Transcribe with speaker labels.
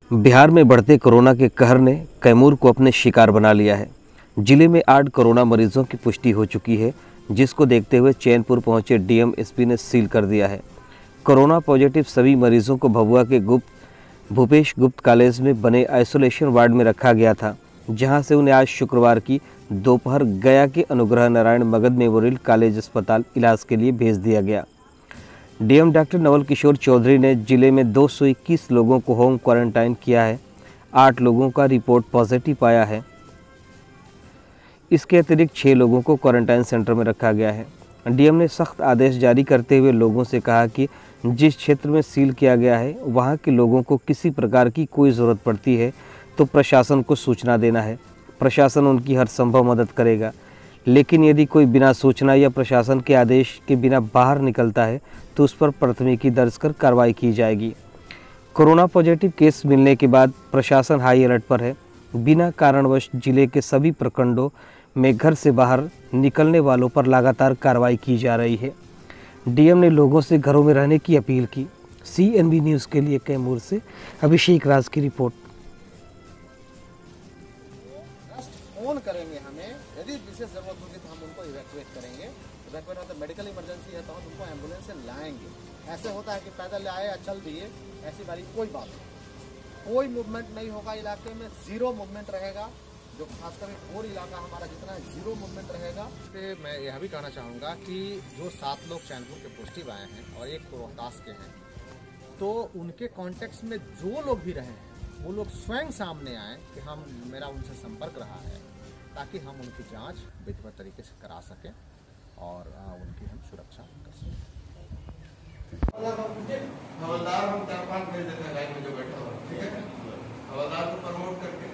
Speaker 1: बिहार में बढ़ते कोरोना के कहर ने कैमूर को अपने शिकार बना लिया है। जिले में 8 कोरोना मरीजों की पुष्टि हो चुकी है, जिसको देखते हुए चैनपुर पहुंचे डीएम एसपी ने सील कर दिया है। कोरोना पॉजिटिव सभी मरीजों को भभुआ के भूपेश गुप्त कॉलेज में बने आइसोलेशन वार्ड में रखा गया था, जहां से उन्हें आज शुक्रवार की दोपहर गया के अनुग्रह नारायण मगध मेमोरियल कॉलेज अस्पताल इलाज के लिए भेज दिया गया। डीएम डॉक्टर नवल किशोर चौधरी ने जिले में 221 लोगों को होम क्वारंटाइन किया है। 8 लोगों का रिपोर्ट पॉजिटिव आया है। इसके अतिरिक्त 6 लोगों को क्वारंटाइन सेंटर में रखा गया है। डीएम ने सख्त आदेश जारी करते हुए लोगों से कहा कि जिस क्षेत्र में सील किया गया है वहां के लोगों को किसी प्रकार की कोई ज़रूरत पड़ती है तो प्रशासन को सूचना देना है। प्रशासन उनकी हर संभव मदद करेगा, लेकिन यदि कोई बिना सूचना या प्रशासन के आदेश के बिना बाहर निकलता है तो उस पर प्राथमिकी दर्ज कर कार्रवाई की जाएगी। कोरोना पॉजिटिव केस मिलने के बाद प्रशासन हाई अलर्ट पर है। बिना कारणवश जिले के सभी प्रखंडों में घर से बाहर निकलने वालों पर लगातार कार्रवाई की जा रही है। डीएम ने लोगों से घरों में रहने की अपील की। CNB न्यूज़ के लिए कैमूर से अभिषेक राज की रिपोर्ट।
Speaker 2: फोन करेंगे हमें, यदि विशेष जरूरत होगी तो हम उनको इवैक्यूएट करेंगे। इवैक्यूएट मतलब मेडिकल इमरजेंसी है तो हम उनको एम्बुलेंस से लाएंगे। ऐसे होता है कि पैदल आए या चल दिए, ऐसी बारी कोई बात नहीं। कोई मूवमेंट नहीं होगा इलाके में, जीरो मूवमेंट रहेगा। जो खासकर कोर इलाका हमारा जितना है, जीरो मूवमेंट रहेगा। मैं यह भी कहना चाहूँगा कि जो 7 लोग चैनपुर के पॉजिटिव आए हैं और 1 रोहतास के हैं, तो उनके कॉन्टेक्ट में जो लोग भी रहे हैं वो लोग स्वयं सामने आए कि मेरा उनसे संपर्क रहा है, ताकि हम उनकी जांच विधिवत तरीके से करा सकें और उनकी हम सुरक्षा कर सकें।
Speaker 3: हवलदार हम 4-5 भेज देते हैं लाइन में जो बैठा हुआ, ठीक है। हवलदार को प्रमोट करके